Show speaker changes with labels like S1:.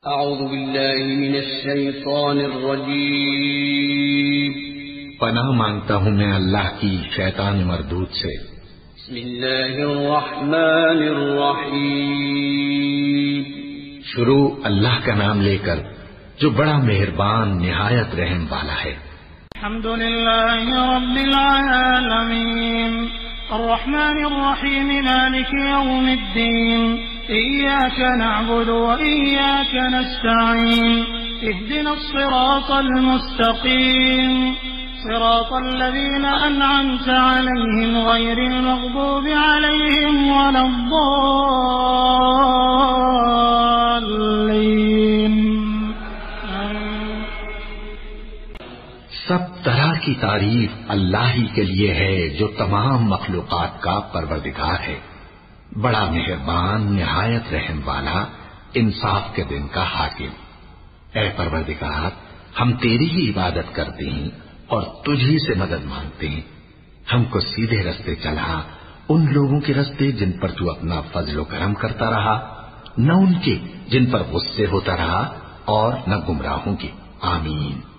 S1: اعوذ باللہ من الشیطان الرجیم
S2: پناہ مانگتا ہوں میں اللہ کی شیطان مردود سے۔
S1: بسم اللہ الرحمن الرحیم
S2: شروع اللہ کا نام لے کر جو بڑا مہربان نہایت رحم والا ہے۔
S3: الحمد للہ رب العالمین الرحمن الرحیم مالک یوم الدین إياك نعبد وإياك نستعين اهدنا الصراط المستقيم صراط الذين أنعمت عليهم غير المغضوب عليهم ولا الضالين۔
S2: سب طرح کی تعریف اللہ ہی کے لیے ہے جو تمام مخلوقات کا پروردگار ہے، بڑا مہربان نہایت رحم والا، انصاف کے دن کا حاکم۔ اے پروردگار، ہم تیری ہی عبادت کرتے ہیں اور تجھی سے مدد مانگتے ہیں۔ ہم کو سیدھے رستے چلا، ان لوگوں کے رستے جن پر تو اپنا فضل و کرم کرتا رہا، نہ ان کے جن پر غصے ہوتا رہا، اور نہ گمراہوں کے۔ آمین۔